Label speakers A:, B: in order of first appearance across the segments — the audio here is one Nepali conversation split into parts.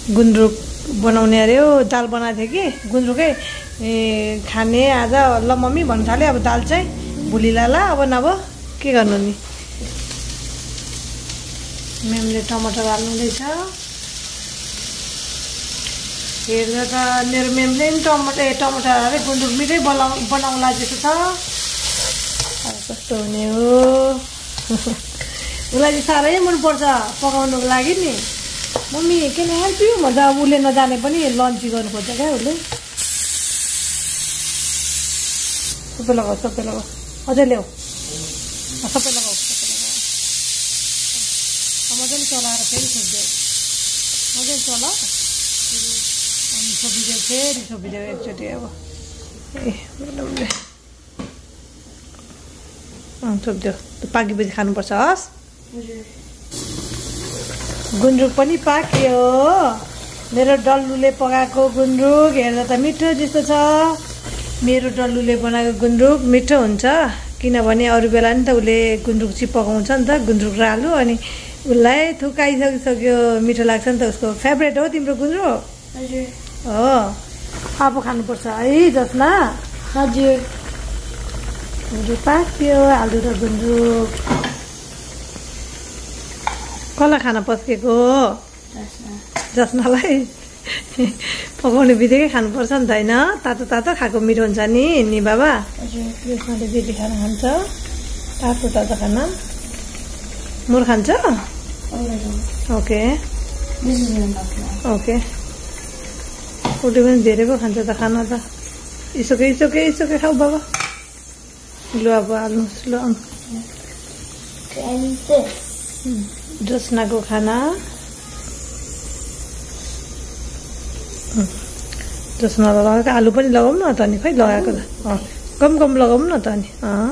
A: गुन्द्रुक बनाउने अरे हो दाल बनाएको थियो कि गुन्द्रुकै खाने आज ल मम्मी भन्नु थाल्यो अब दाल चाहिँ भुलिला ल अब नभ के गर्नु नि मेमले टमाटर हाल्नुहुँदैछ हेर्दा त मेरो मेमले नि टमाटर हालेर गुन्द्रुक मिठै बनाउला जस्तो छ कस्तो हुने हो उसलाई चाहिँ साह्रै मनपर्छ पकाउनुको लागि नि मम्मी किन हेल्प यु भन्दा अब उसले नजाने पनि लन्च गर्नु खोज्छ क्या उसले सबै लगाऊ अझै ल्याऊ सबै लगाऊ मजाले चलाएर फेरि छोपिदेऊ मजाले चला अनि छोपिदेऊ फेरि छोपिदेऊ एकचोटि अब छोपिदेऊ पाकेपछि खानुपर्छ हस् गुन्द्रुक पनि पाक्यो मेरो डल्लुले पकाएको गुन्द्रुक हेर्दा त मिठो जस्तो छ मेरो डल्लुले बनाएको गुन्द्रुक मिठो हुन्छ किनभने अरू बेला नि त उसले गुन्द्रुक चाहिँ पकाउँछ नि त गुन्द्रुक र आलु अनि उसलाई थुकाइसकिसक्यो मिठो लाग्छ नि त उसको फेभरेट हो तिम्रो गुन्द्रुक हो अब खानुपर्छ है जसना हजुर गुन्द्रुक पाक्यो आलु र गुन्द्रुक कसलाई खाना पस्केको जसनालाई पकाउने बित्तिकै खानुपर्छ नि त होइन तातो तातो खाएको मिठो हुन्छ नि बाबा जसनाले बेटी खाना खान्छ तातो तातो खाना मुर खान्छ ओके ओके उसले पनि धेरै पो खान्छ त खाना त इसोकै खाऊ बाबा लु अब हाल्नुहोस् ल जसनाको खाना जसनालाई लगाएको आलु पनि लगाउँ न त नि खै लगाएको त कम लगाउँ न त नि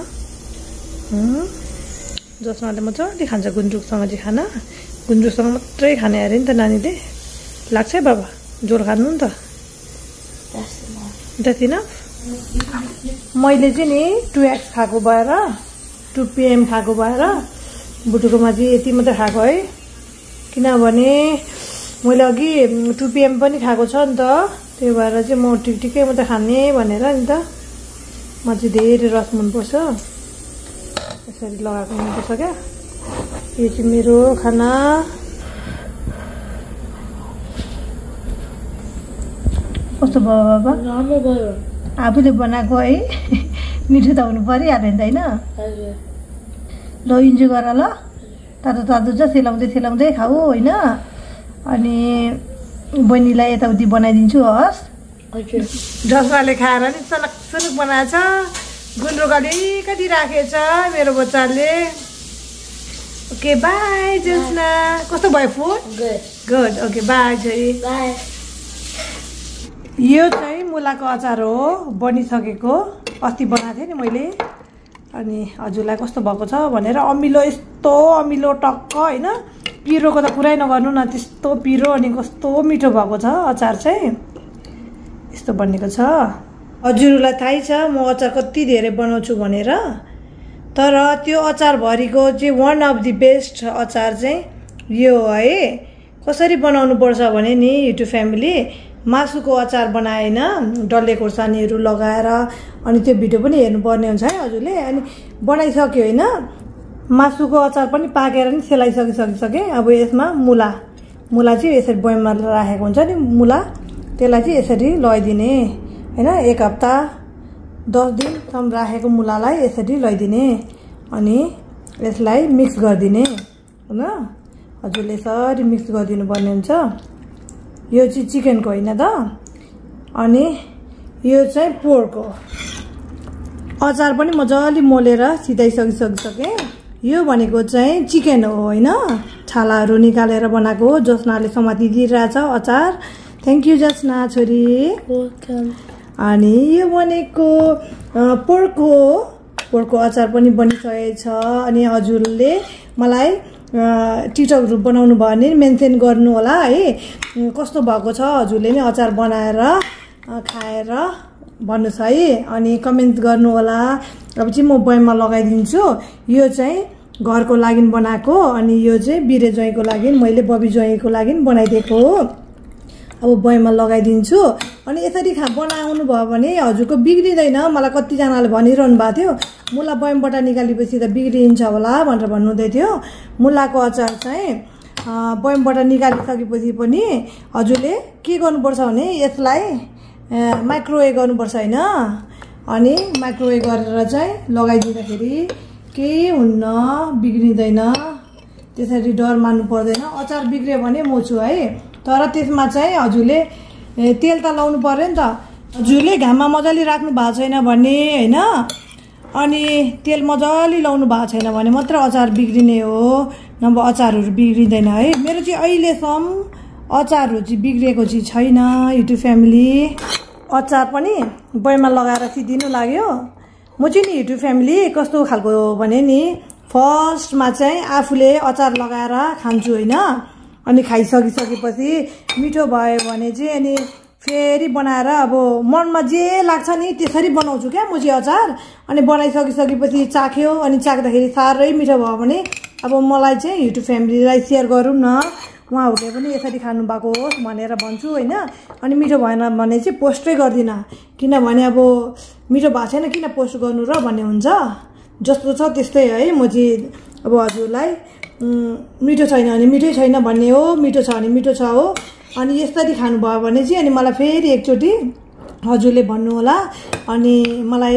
A: जसनाले मजाले खान्छ गुन्द्रुकसँग चाहिँ खाना गुन्द्रुकसँग मात्रै खाने अरे नि त नानीले लाग्छ है बाबा जोर खानु नि त जति न मैले चाहिँ नि 2x खाएको भएर 2 PM खाएको भएर बुटुकोमा चाहिँ यति मात्रै खाएको है किनभने मैले अघि 2 PM पनि खाएको छ नि त त्यही भएर चाहिँ म ठिकै मात्रै खाने भनेर नि त म चाहिँ धेरै रस मनपर्छ यसरी लगाएको मनपर्छ क्या यो चाहिँ मेरो खाना कस्तो भयो बाबा राम्रो भयो आफूले बनाएको है मिठो त हुनु परिहाल्यो नि त होइन ल इन्जोय गर ल तातो तातो छ सेलाउँदै खाऊ होइन अनि बहिनीलाई यताउति बनाइदिन्छु हस् जसनाले खाएर नि सनक बनाएछ गुन्द्रुक अलिकति राखेछ मेरो बच्चाले ओके बाई जसना कस्तो भयो फुड गुड ओके बाई चाहिँ यो चाहिँ मुलाको अचार हो बनिसकेको अस्ति बनाएको थिएँ नि मैले अनि हजुरलाई कस्तो भएको छ भनेर अमिलो यस्तो अमिलो टक्क होइन पिरोको त पुरै नगर्नु न त्यस्तो पिरो अनि कस्तो मिठो भएको छ अचार चाहिँ यस्तो बनेको छ हजुरलाई थाहै छ म अचार कति धेरै बनाउँछु भनेर तर त्यो अचारभरिको चाहिँ वान अफ द बेस्ट अचार चाहिँ यो है कसरी बनाउनु पर्छ भने नि युट्युब फ्यामिली मासुको अचार बनाएन डल्ले खोर्सानीहरू लगाएर अनि त्यो भिडियो पनि हेर्नुपर्ने हुन्छ है हजुरले अनि बनाइसक्यो होइन मासुको अचार पनि पाकेर नि सेलाइसकिसकेँ अब यसमा मुला चाहिँ यसरी बयममा राखेको हुन्छ नि मुला त्यसलाई चाहिँ यसरी लगाइदिने होइन 1 हप्ता 10 दिनसम्म राखेको मुलालाई यसरी लगाइदिने अनि यसलाई मिक्स गरिदिने होइन हजुरले यसरी मिक्स गरिदिनु पर्ने हुन्छ यो चाहिँ चिकनको होइन त अनि यो चाहिँ पोर्कको अचार पनि मजाले मोलेर सिधाइसकिसकेँ यो भनेको चाहिँ चिकन हो होइन छालाहरू निकालेर बनाएको जसनाले समातिदिइरहेछ अचार थ्याङ्क यू जसना छोरी वेलकम अनि यो भनेको पोर्कको अचार पनि बनिसकेको छ अनि हजुरले मलाई टिकटक ग्रुप बनाउनु भयो भने मेन्सन गर्नु होला है कस्तो भएको छ हजुरले नि अचार बनाएर खाएर भन्नुहोस् है अनि कमेन्ट गर्नु होला अब चाहिँ म बयममा लगाइदिन्छु यो चाहिँ घरको लागि बनाएको अनि यो चाहिँ बिरे ज्वाइँको लागि मैले बबी ज्वाइँको लागि बनाइदिएको हो अब बयममा लगाइदिन्छु। अनि यसरी बनाउनु भयो भने हजुरको बिग्रिँदैन। मलाई कतिजनाले भनिरहनु भएको थियो मुला बयमबाट निकालेपछि त बिग्रिन्छ होला भनेर भन्नुहुँदै थियो। मुलाको अचार चाहिँ बयमबाट निकालिसकेपछि पनि हजुरले के गर्नुपर्छ भने यसलाई माइक्रोवेभ गर्नुपर्छ हैन। अनि माइक्रोवेभ गरेर चाहिँ लगाइदिँदाखेरि केही हुन्न, बिग्रिँदैन। त्यसरी डर मान्नु पर्दैन। अचार बिग्रियो भने म छु है। तर त्यसमा चाहिँ हजुरले तेल त लाउनु पर्यो नि त। हजुरले घाममा मजाले राख्नु भएको छैन भने हैन, अनि तेल मजाले लाउनु भएको छैन भने मात्र अचार बिग्रिने हो, नभए अचारहरू बिग्रिँदैन है। मेरो चाहिँ अहिलेसम्म अचारहरू चाहिँ बिग्रिएको चाहिँ छैन। युट्युब फ्यामिली अचार पनि बयममा लगाएर सिदिनु लाग्यो। म चाहिँ नि युट्युब फ्यामिली कस्तो खालको भने नि फर्स्टमा चाहिँ आफूले अचार लगाएर खान्छु हैन। अनि खाइसकिसकेपछि मिठो भयो भने चाहिँ अनि फेरि बनाएर अब मनमा जे लाग्छ नि त्यसरी बनाउँछु क्या म चाहिँ अचार। अनि बनाइसकिसकेपछि चाख्यो, अनि चाख्दाखेरि साह्रै मिठो भयो भने अब मलाई चाहिँ युट्युब फ्यामिलीलाई सेयर गरौँ न, उहाँहरूले पनि यसरी खानु भएको होस् भनेर भन्छु हैन। अनि मिठो भएन भने चाहिँ पोस्टै गर्दिनँ, किनभने अब मिठो भएको छैन किन पोस्ट गर्नु र भन्ने हुन्छ। जस्तो छ त्यस्तै है। म चाहिँ अब हजुरलाई मिठो छैन भने मिठै छैन भन्ने हो, मिठो छ भने मिठो छ हो। अनि यसरी खानुभयो भने चाहिँ अनि मलाई फेरि एकचोटि हजुरले भन्नु होला। अनि मलाई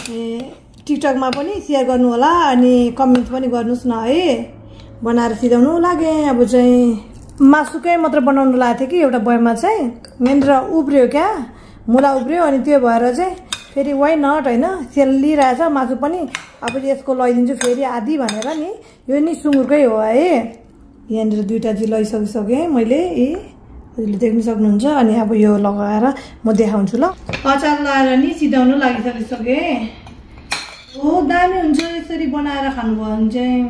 A: टिकटकमा पनि सेयर गर्नु होला, अनि कमेन्ट पनि गर्नुहोस् न है। बनाएर सिधाउनु लागे। अब चाहिँ मासुकै मात्र बनाउनु लागेको थियो कि एउटा बयममा चाहिँ यहाँनिर उब्रियो क्या, मुला उब्रियो। अनि त्यो भएर चाहिँ फेरि वाइ नट हैन, सेलिरहेछ मासु पनि। अब यसको लगाइदिन्छु फेरि आधी भनेर नि। यो नि सुँगुरकै हो है। यहाँनिर दुईवटा चाहिँ लगाइसकिसकेँ मैले, हजुरले देख्न सक्नुहुन्छ। अनि अब यो लगाएर म देखाउँछु ल। अचार लगाएर नि सिधाउनु लागिसकिसकेँ। हो दामी हुन्छ यसरी बनाएर खानुभयो भने चाहिँ।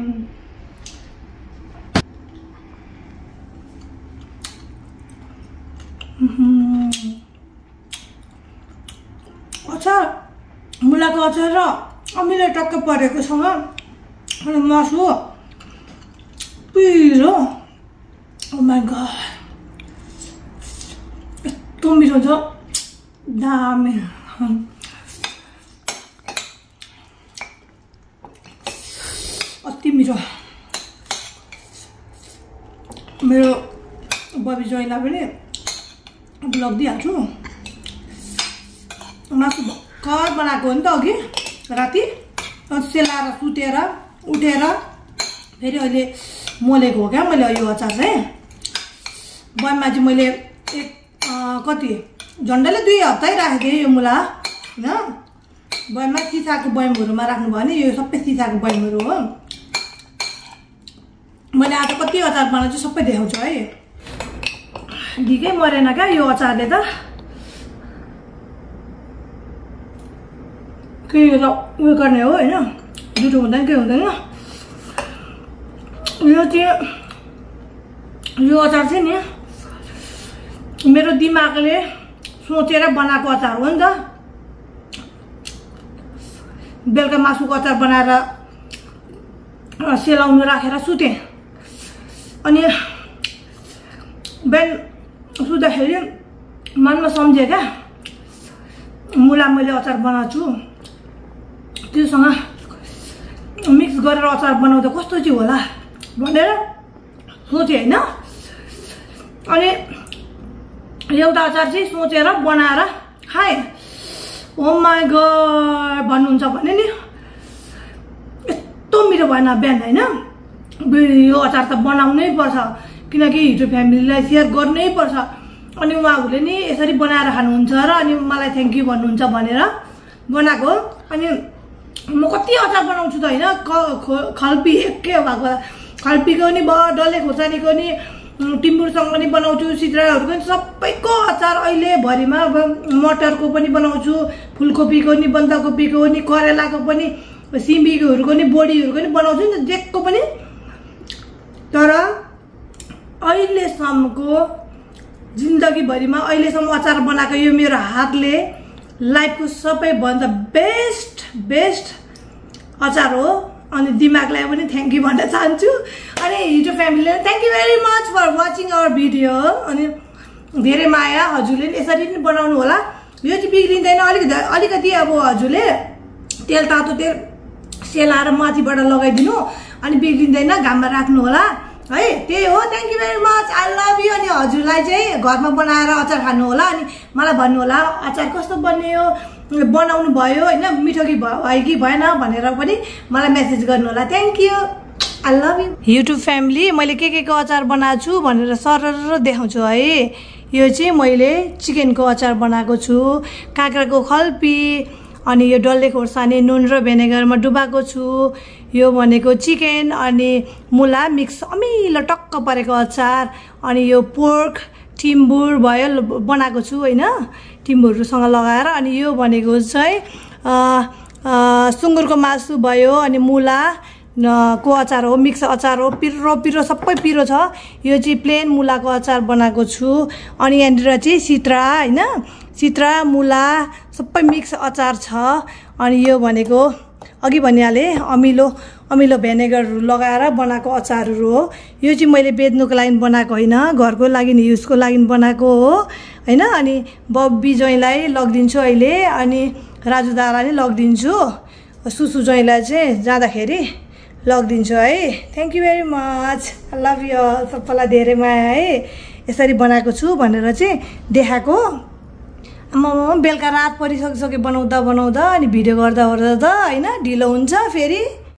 A: अचार मुलाको अचार र अमिलो टक्क परेकोसँग अनि मासु पिरो, ओ माई गॉड यस्तो मिठो छ, दामी। अति मिठो। मेरो बबी जोइलाई पनि ब्लग दिइहाल्छु। मासु भर्खर बनाएको हो नि त अघि राति, सेलाएर सुतेर उठेर फेरि अहिले मोलेको हो क्या मैले यो अचार चाहिँ। बयममा चाहिँ मैले कति झन्डैले 2 हप्तै राखेको थिएँ यो मुला होइन। बयममा सिसाको बयमहरूमा राख्नुभयो भने यो सबै सिसाको बयमहरू हो। मैले आज कति अचार बनाउँछु सबै देखाउँछु है। ढिकै मरेन क्या यो अचारले त। के उयो गर्ने हो होइन, जुठो हुँदैन के हुँदैन। यो चाहिँ यो अचार चाहिँ नि मेरो दिमागले सोचेर बनाएको अचार हो नि त। बेलुका मासुको अचार बनाएर सेलाउनु राखेर सुतेँ। अनि बिहान सुत्दाखेरि मनमा सम्झेँ क्या मुला मैले अचार बनाउँछु, त्योसँग मिक्स गरेर अचार बनाउँदा कस्तो चाहिँ होला भनेर सोचेँ होइन। अनि एउटा अचार चाहिँ सोचेर बनाएर खाएँ। ओ माई गॉड भन्नुहुन्छ भने नि यस्तो मिठो भएन बिहान होइन। यो अचार त बनाउनै पर्छ किनकि युट्युब फ्यामिलीलाई सेयर गर्नै पर्छ। अनि उहाँहरूले नि यसरी बनाएर खानुहुन्छ र अनि मलाई थ्याङ्क यू भन्नुहुन्छ भनेर बनाएको। अनि म कति अचार बनाउँछु त होइन, खल्पी के भएको खल्पीको नि भयो, डल्ले खोर्सानीको नि, टिम्बुरसँग पनि बनाउँछु, सिद्राहरूको पनि सबैको अचार अहिले भरिमा। अब मटरको पनि बनाउँछु, फुलकोपीको नि, बन्दाकोपीको नि, करेलाको पनि, सिमीहरूको नि, बोडीहरूको नि बनाउँछु नि त जेको पनि। तर अहिलेसम्मको जिन्दगीभरिमा अहिलेसम्म अचार बनाएको यो मेरो हातले लाइफको सबैभन्दा बेस्ट अचार हो। अनि दिमागलाई पनि थ्याङ्क यू भन्न चाहन्छु। अनि युट्युब फ्यामिलीलाई thank you very much for watching our video. अनि धेरै माया हजुरले नि यसरी नै बनाउनु होला यो चाहिँ बिग्रिँदैन अलिकति अब हजुरले तेल तातो तेल सेलाएर माथिबाट लगाइदिनु अनि बिग्रिँदैन घाममा राख्नु होला है त्यही हो thank you very much I love you अनि हजुरलाई चाहिँ घरमा बनाएर अचार खानु होला अनि मलाई भन्नु होला अचार कस्तो बन्यो बनाउनु भयो हैन मिठो कि भयो कि भएन भनेर पनि मलाई मेसेज गर्नु होला thank you I love you YouTube family मैले के को अचार बनाएको छु भनेर सरर देखाउँछु है यो चाहिँ मैले चिकनको अचार बनाएको छु काँक्राको खल्पी अनि यो डल्ले खोर्सानी नुन र भिनेगरमा डुबाएको छु यो भनेको चिकन अनि मुला मिक्स अमिलो टक्क परेको अचार अनि यो पोर्क टिम्बुर भयो बनाएको छु हैन टिम्बुरसँग लगाएर अनि यो भनेको चाहिँ सुँगुरको मासु भयो अनि मुला को अचार हो मिक्स अचार हो पिरो सबै पिरो छ यो चाहिँ प्लेन मुलाको अचार बनाएको छु अनि यहाँनिर चाहिँ सित्रा हैन सित्रा मुला सबै मिक्स अचार छ अनि यो भनेको अघि भनिहाले अमिलो भिनेगरहरु लगाएर बनाएको अचारहरु हो यो चाहिँ मैले बेच्नुको लागि बनाएको हैन घरको लागि युजको लागि बनाएको हो हैन अनि बब्बी ज्वाइँलाई लगिदिन्छु अहिले अनि राजु दालाई नि लगिदिन्छु सुसु ज्वाइँलाई चाहिँ जाँदाखेरि लगिदिन्छु है thank you very much I love you सबैलाई धेरै माया है यसरी बनाएको छु भनेर चाहिँ देखाएको म बेलुका रात परिसक्यो बनाउँदा अनि भिडियो गर्दा त हैन ढिलो हुन्छ फेरि